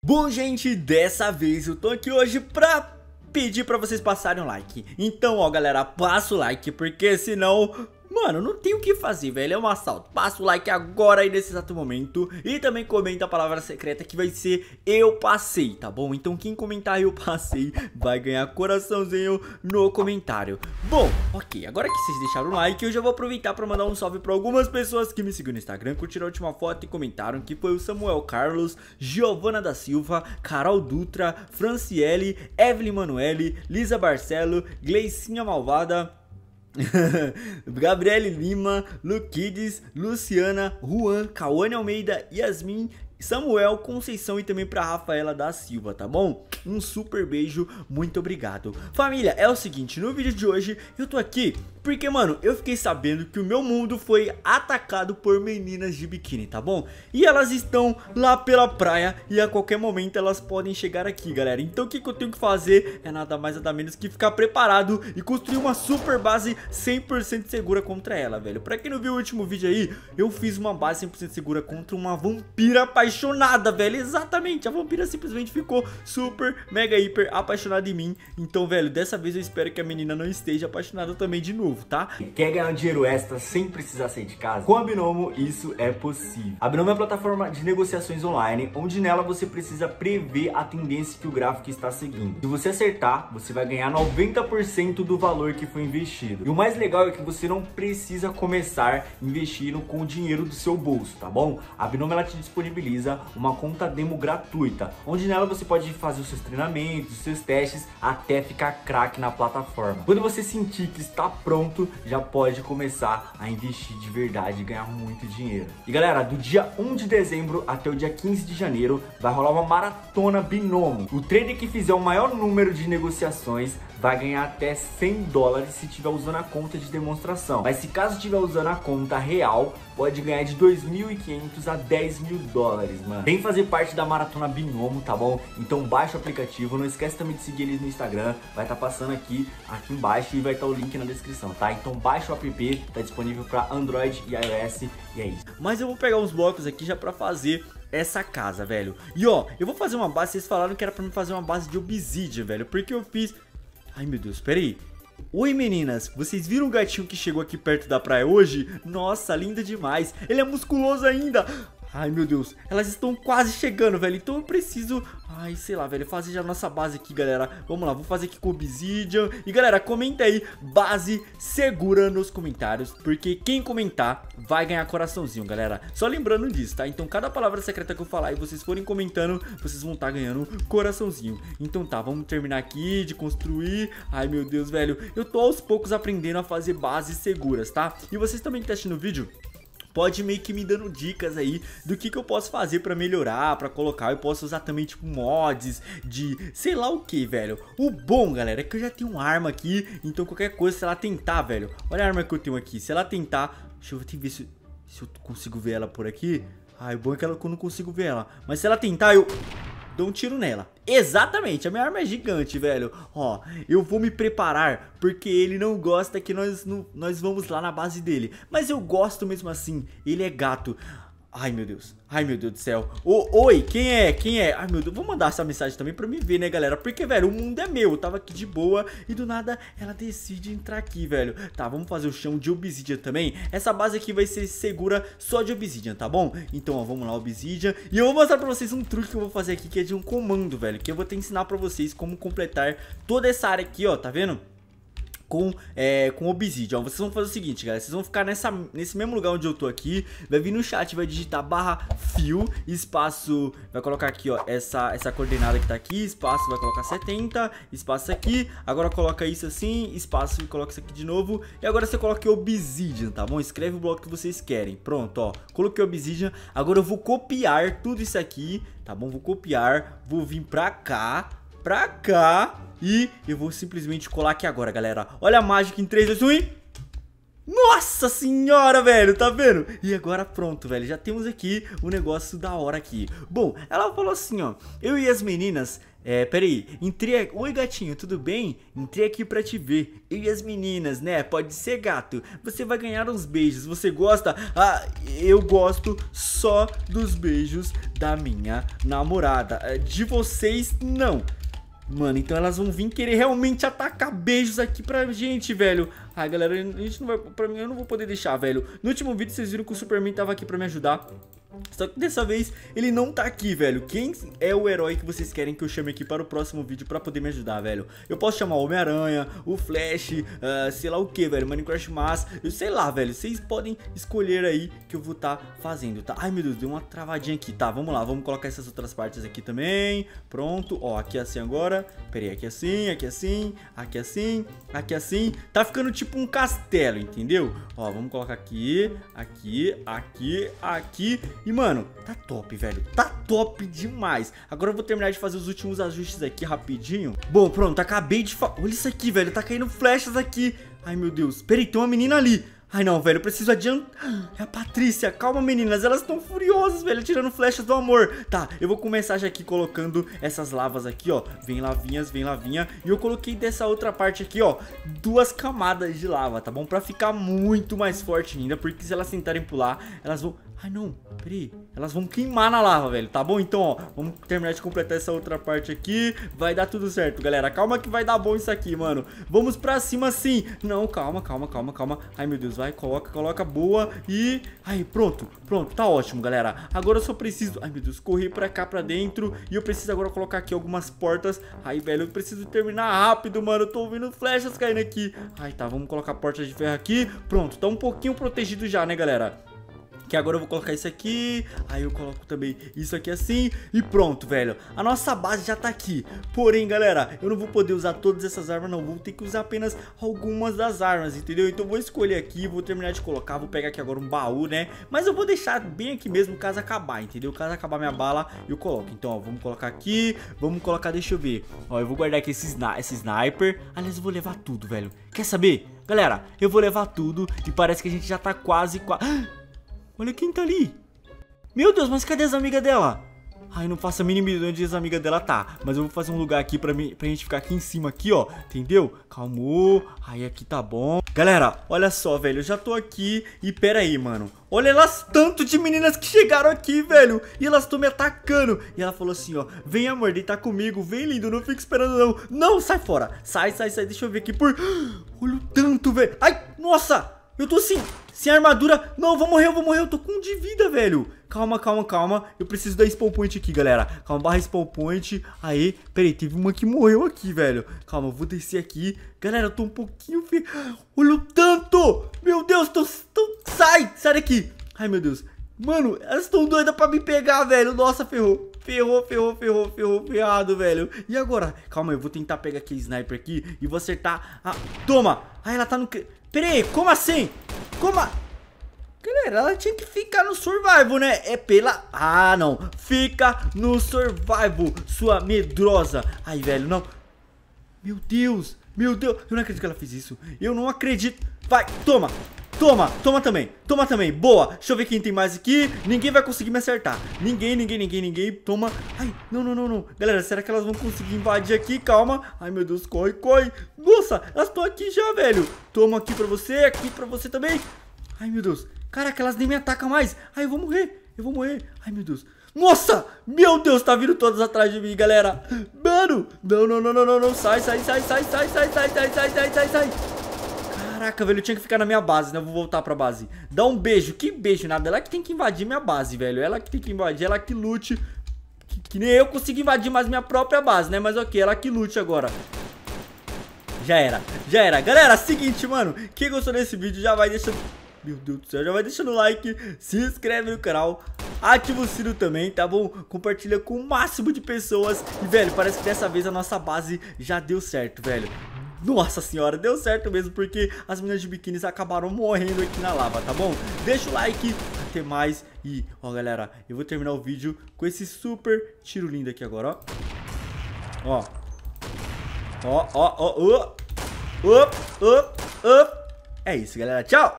Bom, gente, dessa vez eu tô aqui hoje pra pedir pra vocês passarem um like. Então, ó, galera, passa o like, porque senão, mano, não tem o que fazer, velho, é um assalto. Passa o like agora aí nesse exato momento. E também comenta a palavra secreta que vai ser eu passei, tá bom? Então quem comentar eu passei vai ganhar coraçãozinho no comentário. Bom, ok, agora que vocês deixaram o like, eu já vou aproveitar pra mandar um salve pra algumas pessoas que me seguiram no Instagram, curtiram a última foto e comentaram, que foi o Samuel Carlos, Giovana da Silva, Carol Dutra, Franciele, Evelyn Manuele, Lisa Barcelo, Gleicinha Malvada, Gabriele Lima, Luquides, Luciana, Juan, Cauane Almeida, Yasmin, Samuel, Conceição e também pra Rafaela da Silva, tá bom? Um super beijo, muito obrigado. Família, é o seguinte, no vídeo de hoje eu tô aqui porque, mano, eu fiquei sabendo que o meu mundo foi atacado por meninas de biquíni, tá bom? E elas estão lá pela praia e a qualquer momento elas podem chegar aqui, galera. Então o que eu tenho que fazer é nada mais nada menos que ficar preparado e construir uma super base 100% segura contra ela, velho. Pra quem não viu o último vídeo aí, eu fiz uma base 100% segura contra uma vampira apaixonada, velho. Exatamente, a vampira simplesmente ficou super, mega, hiper apaixonada em mim. Então, velho, dessa vez eu espero que a menina não esteja apaixonada também de novo, tá? Quer ganhar um dinheiro extra sem precisar sair de casa? Com a Binomo isso é possível. A Binomo é uma plataforma de negociações online, onde nela você precisa prever a tendência que o gráfico está seguindo. Se você acertar, você vai ganhar 90% do valor que foi investido. E o mais legal é que você não precisa começar investindo com o dinheiro do seu bolso, tá bom? A Binomo ela te disponibiliza uma conta demo gratuita, onde nela você pode fazer os seus treinamentos, os seus testes, até ficar craque na plataforma. Quando você sentir que está pronto, já pode começar a investir de verdade e ganhar muito dinheiro. E galera, do dia 1 de dezembro até o dia 15 de janeiro vai rolar uma maratona Binomo. O trader que fizer o maior número de negociações vai ganhar até $100 se estiver usando a conta de demonstração. Mas se caso estiver usando a conta real, pode ganhar de 2.500 a $10.000, mano. Vem fazer parte da maratona Binomo, tá bom? Então baixa o aplicativo, não esquece também de seguir eles no Instagram, vai estar passando aqui embaixo e vai estar o link na descrição, tá? Então baixa o app, tá disponível para Android e iOS e é isso. Mas eu vou pegar uns blocos aqui já pra fazer essa casa, velho. E ó, eu vou fazer uma base, vocês falaram que era pra mim fazer uma base de obsidian, velho, porque eu fiz... Ai, meu Deus, peraí. Oi, meninas, vocês viram o gatinho que chegou aqui perto da praia hoje? Nossa, lindo demais. Ele é musculoso ainda. Ai, meu Deus, elas estão quase chegando, velho. Então eu preciso, ai, sei lá, velho, fazer já a nossa base aqui, galera. Vamos lá, vou fazer aqui com obsidian. E galera, comenta aí, base segura nos comentários, porque quem comentar vai ganhar coraçãozinho, galera. Só lembrando disso, tá? Então cada palavra secreta que eu falar e vocês forem comentando, vocês vão estar ganhando coraçãozinho. Então tá, vamos terminar aqui de construir. Ai, meu Deus, velho, eu tô aos poucos aprendendo a fazer bases seguras, tá? E vocês também que estão assistindo o vídeo, pode meio que me dando dicas aí do que eu posso fazer pra melhorar, pra colocar. Eu posso usar também, tipo, mods de sei lá o que, velho. O bom, galera, é que eu já tenho uma arma aqui. Então qualquer coisa, se ela tentar, velho, olha a arma que eu tenho aqui. Se ela tentar, deixa eu ver se eu consigo ver ela por aqui. Ah, o bom é que eu não consigo ver ela. Mas se ela tentar, eu dou um tiro nela. Exatamente, a minha arma é gigante, velho. Ó, eu vou me preparar, porque ele não gosta que nós vamos lá na base dele. Mas eu gosto mesmo assim, ele é gato. Ai, meu Deus do céu. Oi, quem é? Quem é? Ai, meu Deus, vou mandar essa mensagem também pra me ver, né, galera? Porque, velho, o mundo é meu. Eu tava aqui de boa e do nada ela decide entrar aqui, velho. Tá, vamos fazer o chão de obsidian também. Essa base aqui vai ser segura só de obsidian, tá bom? Então, ó, vamos lá, obsidian. E eu vou mostrar pra vocês um truque que eu vou fazer aqui, que é de um comando, velho, que eu vou ter que ensinar pra vocês como completar toda essa área aqui, ó, tá vendo? Com obsidian, ó, vocês vão fazer o seguinte, galera, vocês vão ficar nesse mesmo lugar onde eu tô aqui, vai vir no chat, vai digitar /fio, espaço, vai colocar aqui, ó, essa coordenada que tá aqui, espaço, vai colocar 70, espaço aqui, agora coloca isso assim, espaço e coloca isso aqui de novo, e agora você coloca obsidian, tá bom? Escreve o bloco que vocês querem, pronto, ó, coloquei obsidian, agora eu vou copiar tudo isso aqui, tá bom? Vou copiar, vou vir pra cá, e eu vou simplesmente colar aqui agora, galera. Olha a mágica em 3, 2, 1 e... Nossa senhora, velho, tá vendo? E agora pronto, velho, já temos aqui um negócio da hora aqui. Bom, ela falou assim, ó, eu e as meninas... peraí, entrei... Oi, gatinho, tudo bem? Entrei aqui pra te ver. Eu e as meninas, né? Pode ser, gato. Você vai ganhar uns beijos. Você gosta? Ah, eu gosto só dos beijos da minha namorada. De vocês, não. Mano, então elas vão vir querer realmente atacar beijos aqui pra gente, velho. Ai, galera, a gente não vai... Pra mim, eu não vou poder deixar, velho. No último vídeo, vocês viram que o Superman tava aqui pra me ajudar. Só que dessa vez ele não tá aqui, velho. Quem é o herói que vocês querem que eu chame aqui para o próximo vídeo pra poder me ajudar, velho? Eu posso chamar o Homem-Aranha, o Flash, sei lá o que, velho, Minecraft Mas, eu sei lá, velho. Vocês podem escolher aí que eu vou tá fazendo, tá? Ai, meu Deus, deu uma travadinha aqui. Tá, vamos lá, vamos colocar essas outras partes aqui também. Pronto, ó, aqui assim agora. Pera aí, aqui assim, aqui assim, aqui assim, aqui assim. Tá ficando tipo um castelo, entendeu? Ó, vamos colocar aqui, aqui, aqui, aqui. E, mano, tá top, velho. Tá top demais. Agora eu vou terminar de fazer os últimos ajustes aqui rapidinho. Bom, pronto, acabei de... Olha isso aqui, velho. Tá caindo flechas aqui. Ai, meu Deus. Peraí, tem uma menina ali. Ai, não, velho, eu preciso adiantar. É a Patrícia. Calma, meninas. Elas estão furiosas, velho, tirando flechas do amor. Tá, eu vou começar já aqui colocando essas lavas aqui, ó. Vem lavinhas, vem lavinha. E eu coloquei dessa outra parte aqui, ó, 2 camadas de lava, tá bom? Pra ficar muito mais forte ainda. Porque se elas tentarem pular, elas vão... Ai, não, peraí. Elas vão queimar na lava, velho, tá bom? Então, ó, vamos terminar de completar essa outra parte aqui. Vai dar tudo certo, galera. Calma que vai dar bom isso aqui, mano. Vamos pra cima sim. Não, calma, calma, calma, calma. Ai, meu Deus, vai, coloca, coloca, boa. E... Ai, pronto, pronto, tá ótimo, galera. Agora eu só preciso... Ai, meu Deus, correr pra cá, pra dentro. E eu preciso agora colocar aqui algumas portas. Ai, velho, eu preciso terminar rápido, mano. Eu tô ouvindo flechas caindo aqui. Ai, tá, vamos colocar portas de ferro aqui. Pronto, tá um pouquinho protegido já, né, galera? Que agora eu vou colocar isso aqui. Aí eu coloco também isso aqui assim. E pronto, velho. A nossa base já tá aqui. Porém, galera, eu não vou poder usar todas essas armas, não. Vou ter que usar apenas algumas das armas, entendeu? Então eu vou escolher aqui, vou terminar de colocar. Vou pegar aqui agora um baú, né? Mas eu vou deixar bem aqui mesmo, caso acabar, entendeu? Caso acabar minha bala, eu coloco. Então, ó, vamos colocar aqui. Vamos colocar, deixa eu ver. Ó, eu vou guardar aqui esse sniper. Aliás, eu vou levar tudo, velho. Quer saber? Galera, eu vou levar tudo. E parece que a gente já tá quase... Olha quem tá ali. Meu Deus, mas cadê as amigas dela? Ai, não faço a mínima ideia onde as amigas dela tá. Mas eu vou fazer um lugar aqui pra gente ficar aqui em cima aqui, ó. Entendeu? Calmou. Aí aqui tá bom. Galera, olha só, velho. Eu já tô aqui. E pera aí, mano. Olha elas tanto de meninas que chegaram aqui, velho. E elas estão me atacando. E ela falou assim, ó. Vem, amor, deitar comigo. Vem, lindo. Não fica esperando, não. Não, sai fora. Sai, sai, sai. Deixa eu ver aqui por... Olha o tanto, velho. Ai, nossa. Eu tô sem armadura. Não, vou morrer, eu vou morrer. Eu tô com 1 de vida, velho. Calma, calma, calma. Eu preciso da spawn point aqui, galera. Calma, barra spawn point. Aí, peraí, teve uma que morreu aqui, velho. Calma, eu vou descer aqui. Galera, eu tô um pouquinho... Olha o tanto. Meu Deus, sai daqui. Ai, meu Deus. Mano, elas estão doidas pra me pegar, velho. Nossa, ferrou. Ferrado, velho. E agora? Calma, eu vou tentar pegar aquele sniper aqui e vou acertar. Toma. Ai, ela tá no... Pera aí, como assim? Galera, ela tinha que ficar no survival, né? É pela... Ah, não. Fica no survival, sua medrosa. Ai, velho, não. Meu Deus. Eu não acredito que ela fez isso. Eu não acredito. Vai, toma. Toma também. Boa. Deixa eu ver quem tem mais aqui. Ninguém vai conseguir me acertar. Ninguém. Toma. Ai, não. Galera, será que elas vão conseguir invadir aqui? Calma. Ai, meu Deus, corre. Nossa, elas estão aqui já, velho. Toma aqui pra você, aqui pra você também. Ai, meu Deus. Caraca, elas nem me atacam mais. Ai, eu vou morrer. Ai, meu Deus. Nossa, meu Deus, tá vindo todas atrás de mim, galera. Mano, não. Sai. Caraca, velho, eu tinha que ficar na minha base, né? Eu vou voltar pra base. Dá um beijo. Que beijo, nada. Ela que tem que invadir minha base, velho. Ela que tem que invadir, ela que lute. Que nem eu consigo invadir mais minha própria base, né? Mas ok, ela que lute agora. Já era. Galera, seguinte, mano. Quem gostou desse vídeo já vai deixando... Meu Deus do céu, já vai deixando o like. Se inscreve no canal. Ativa o sino também, tá bom? Compartilha com o máximo de pessoas. E, velho, parece que dessa vez a nossa base já deu certo, velho. Nossa senhora, deu certo mesmo, porque as meninas de biquíni acabaram morrendo aqui na lava, tá bom? Deixa o like, até mais. E, ó, galera, eu vou terminar o vídeo com esse super tiro lindo aqui agora, ó. Ó. É isso, galera, tchau!